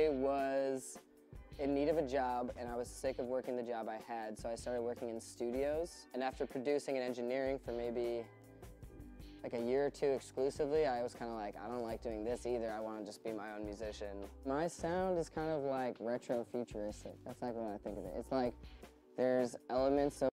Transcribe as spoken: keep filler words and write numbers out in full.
I was in need of a job, and I was sick of working the job I had, so I started working in studios. And after producing and engineering for maybe like a year or two exclusively, I was kind of like, I don't like doing this either. I want to just be my own musician. My sound is kind of like retro futuristic. That's like what I think of it. It's like there's elements of